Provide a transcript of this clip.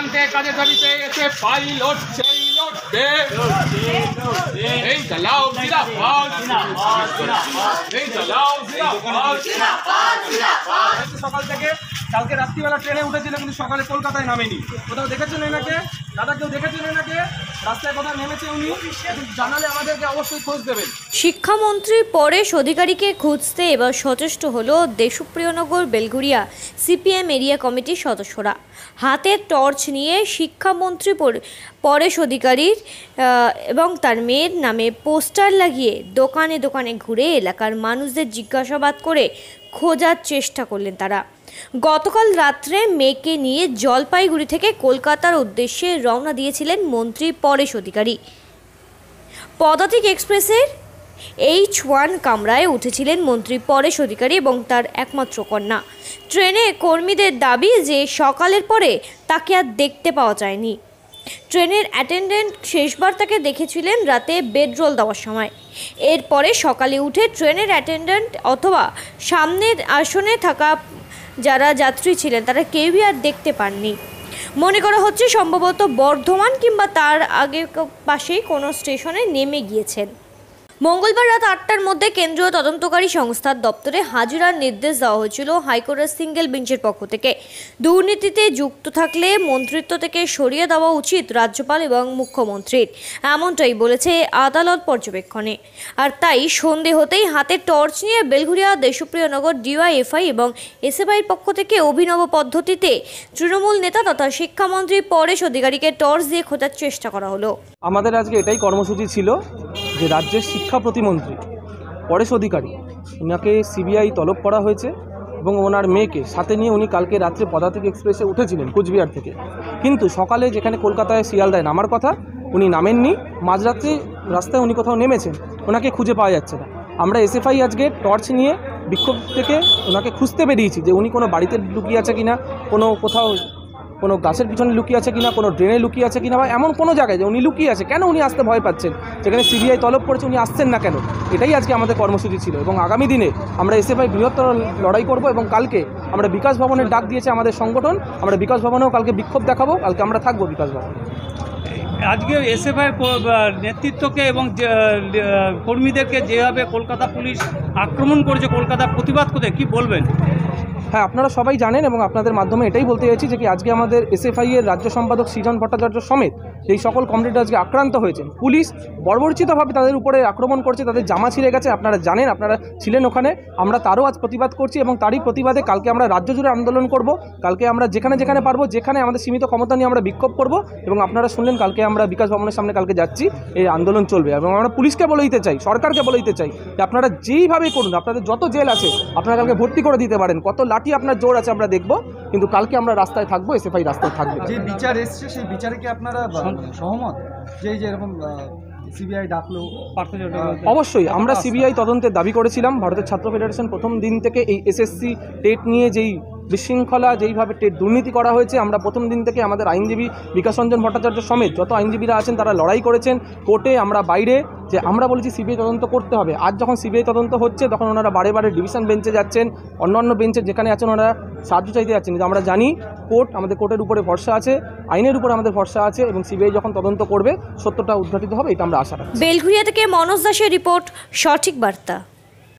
প্রান্তে কাজের দাবিতে এসে পাইলট সেই লোট দে এই চালাও জিন্দাবাদ এই চালাও জিন্দাবাদ। সকাল থেকে কালকে রাত্রিবেলা ট্রেনে উঠেছিল, কিন্তু সকালে কলকাতায় নামেনি। কোথাও দেখেছেন এনাকে? দাদা কেউ দেখেছেন এনাকে? রাস্তায় কোথাও নেমেছে উনি? জানালে আমাদেরকে অবশ্যই খোঁজ দেবেন। শিক্ষামন্ত্রী পরেশ অধিকারীকে খুঁজতে এবার সচেষ্ট হলো দেশপ্রিয়নগর বেলঘরিয়া সিপিএম এরিয়া কমিটির সদস্যরা। হাতে টর্চ নিয়ে শিক্ষামন্ত্রী পরেশ অধিকারীর এবং তার মেয়ের নামে পোস্টার লাগিয়ে দোকানে দোকানে ঘুরে এলাকার মানুষদের জিজ্ঞাসাবাদ করে খোঁজার চেষ্টা করলেন তারা। গতকাল রাত্রে মেয়েকে নিয়ে জলপাইগুড়ি থেকে কলকাতার উদ্দেশ্যে রওনা দিয়েছিলেন মন্ত্রী পরেশ অধিকারী। পদাতিক এক্সপ্রেসের H1 কামরায় উঠেছিলেন মন্ত্রী পরেশ অধিকারী এবং তার একমাত্র কন্যা। ট্রেনে কর্মীদের দাবি যে সকালের পরে তাকে আর দেখতে পাওয়া যায়নি। ট্রেনের অ্যাটেন্ডেন্ট শেষবার তাকে দেখেছিলেন রাতে বেডরোল দেওয়ার সময়। এরপরে সকালে উঠে ট্রেনের অ্যাটেন্ডেন্ট অথবা সামনের আসনে থাকা যারা যাত্রী ছিলেন তারা কেউই আর দেখতে পাননি। মনে করা হচ্ছে সম্ভবত বর্ধমান কিংবা তার আগে পাশেই কোনো স্টেশনে নেমে গিয়েছেন। মঙ্গলবার রাত 8টার মধ্যে কেন্দ্রীয় তদন্তকারী সংস্থার দপ্তরে হাজিরার নির্দেশ দেওয়া হয়েছিল হাইকোর্টের সিঙ্গেল বেঞ্চের পক্ষ থেকে। দুর্নীতিতে যুক্ত থাকলে মন্ত্রিত্ব থেকে সরিয়ে দেওয়া উচিত রাজ্যপাল এবং মুখ্যমন্ত্রীর, এমনটাই বলেছে আদালত পর্যবেক্ষণে। আর তাই সন্ধে হতেই হাতে টর্চ নিয়ে বেলঘরিয়া দেশপ্রিয়নগর ডিওয়াইএফআই এবং এসএফআইয়ের পক্ষ থেকে অভিনব পদ্ধতিতে তৃণমূল নেতা তথা শিক্ষামন্ত্রী পরেশ অধিকারীকে টর্চ দিয়ে খোঁজার চেষ্টা করা হলো। আমাদের আজকে এটাই কর্মসূচি ছিল যে রাজ্যের শিক্ষা প্রতিমন্ত্রী পরেশ অধিকারী, ওনাকে সিবিআই তলব করা হয়েছে এবং ওনার মেয়েকে সাথে নিয়ে উনি কালকে রাত্রে পদাতিক এক্সপ্রেসে উঠেছিলেন কুচবিহার থেকে, কিন্তু সকালে যেখানে কলকাতায় শিয়ালদায় নামার কথা উনি নামেননি। মাঝরাত্রে রাস্তায় উনি কোথাও নেমেছেন, ওনাকে খুঁজে পাওয়া যাচ্ছে না। আমরা এসএফআই আজকে টর্চ নিয়ে বিক্ষোভ থেকে ওনাকে খুঁজতে বেরিয়েছি যে উনি কোনো বাড়িতে লুকিয়ে আছে কিনা, কোথাও কোনো গাছের পিছনে লুকিয়ে আছে কিনা, কোনো ড্রেনে লুকিয়ে আছে কিনা, বা এমন কোনো জায়গায় যে উনি লুকিয়ে আছে। কেন উনি আসতে ভয় পাচ্ছেন? যেখানে সিবিআই তলব করেছে উনি আসছেন না কেন? এটাই আজকে আমাদের কর্মসূচি ছিল এবং আগামী দিনে আমরা এসএফআই বৃহত্তর লড়াই করব এবং কালকে আমরা বিকাশ ভবনের ডাক দিয়েছে আমাদের সংগঠন, আমরা বিকাশ ভবনেও কালকে বিক্ষোভ দেখাবো, কালকে আমরা থাকবো বিকাশ ভবনে। আজকে এসএফআই নেতৃত্বকে এবং কর্মীদেরকে যেভাবে কলকাতা পুলিশ আক্রমণ করেছে, কলকাতার প্রতিবাদ করে কি বলবেন? হ্যাঁ, আপনারা সবাই জানেন এবং আপনাদের মাধ্যমে এটাই বলতে চাইছি যে কি আজকে আমাদের এসএফআই-এর রাজ্য সম্পাদক সৃজন ভট্টাচার্য সমেত এই সকল কমরেড আজকে আক্রান্ত হয়েছেন। পুলিশ বর্বরচিতভাবে তাদের উপরে আক্রমণ করছে, তাদের জামা ছিঁড়ে গেছে। আপনারা জানেন, আপনারা ছিলেন ওখানে। আমরা তারও আজ প্রতিবাদ করছি এবং তারই প্রতিবাদে কালকে আমরা রাজ্য জুড়ে আন্দোলন করব। কালকে আমরা যেখানে যেখানে পারবো, যেখানে আমাদের সীমিত ক্ষমতা নিয়ে আমরা বিক্ষোভ করব এবং আপনারা শুনলেন কালকে আমরা বিকাশ ভবনের সামনে কালকে যাচ্ছি, এই আন্দোলন চলবে। এবং আমরা পুলিশকে বলে দিতে চাই, সরকারকে বলে দিতে চাই যে আপনারা যেইভাবে করুন, আপনাদের যত জেল আছে আপনারা কালকে ভর্তি করে দিতে পারেন, কত লাঠি আপনার জোর আছে আমরা দেখব, কিন্তু কালকে আমরা রাস্তায় থাকবো, এসএফআই রাস্তায় থাকবে। যে বিচার এসছে সেই বিচারে কি আপনারা সহমত? যে এরকম সিবিআই ডাকলো, অবশ্যই আমরা সিবিআই তদন্তের দাবি করেছিলাম। ভারতের ছাত্র ফেডারেশন প্রথম দিন থেকে এই এসএসসি টেট নিয়ে যেই বিশৃঙ্খলা, যেইভাবে টেট দুর্নীতি করা হয়েছে, আমরা প্রথম দিন থেকে আমাদের আইনজীবী বিকাশ রঞ্জন ভট্টাচার্য সমেত যত আইনজীবীরা আছেন তারা লড়াই করেছেন কোর্টে, আমরা বাইরে, যে আমরা বলেছি সিবিআই তদন্ত করতে হবে। আজ যখন সিবিআই তদন্ত হচ্ছে তখন ওনারা বারে বারে ডিভিশন বেঞ্চে যাচ্ছেন, অন্যান্য বেঞ্চে যেখানে আছেন ওনারা সাহায্য চাইতে যাচ্ছেন। কিন্তু আমরা জানি কোর্ট, আমাদের কোর্টের উপরে ভরসা আছে, আইনের উপরে আমাদের ভরসা আছে এবং সিবিআই যখন তদন্ত করবে সত্যটা উদ্ঘাটিত হবে, এটা আমরা আশা রাখি। বেলঘরিয়া থেকে মনোজ দাসের রিপোর্ট, সঠিক বার্তা।